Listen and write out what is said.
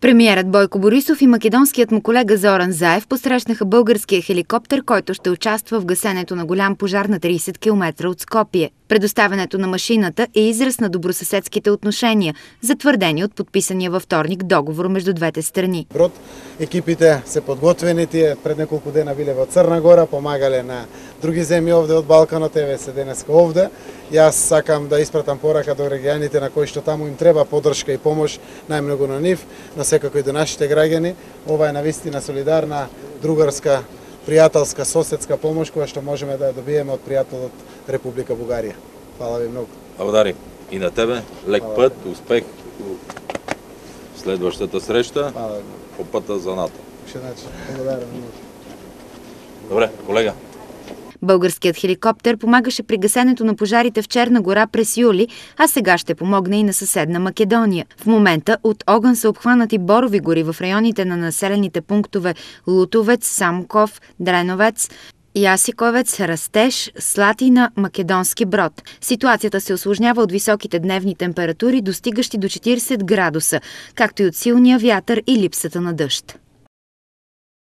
Премиерът Бойко Борисов и македонският му колега Зоран Заев посрещнаха българския хеликоптер, който ще участва в гасенето на голям пожар на 30 км от Скопие. Предоставянето на машината е израз на добросъседските отношения, затвърдени от подписания във вторник договор между двете страни. Екипите се подготвени, тие пред неколку дена биле во Црна Гора, помагале на други земји овде од Балканот, еве се денеска овде. Јас сакам да испратам порака до регионите на кои што таму им треба поддршка и помош, најмногу на нив, но секако и до нашите граѓани. Ова е навистина солидарна, другарска, пријателска, соседска помош која што можеме да ја добиеме од пријателот Република Бугарија. Фала ви многу. Благодарим и на тебе. Лек път, успех у следващата среща по пътя за НАТО. Благодарам много. Добре, колега. Българският хеликоптер помагаше при гасенето на пожарите в Черна гора през юли, а сега ще помогне и на съседна Македония. В момента от огън са обхванати Борови гори в районите на населените пунктове Лутовец, Самоков, Дреновец, Ясиковец, Растеж, Слатина, Македонски Брод. Ситуацията се усложнява от високите дневни температури, достигащи до 40 градуса, както и от силния вятър и липсата на дъжд.